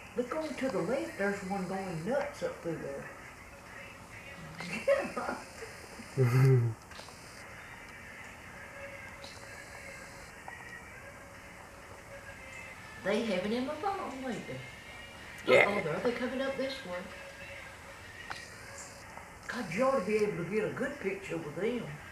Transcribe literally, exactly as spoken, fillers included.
Look on to the left, there's one going nuts up through there. They having him a ball, ain't they? Yeah. Uh oh, there they coming up this way. God, you ought to be able to get a good picture with them.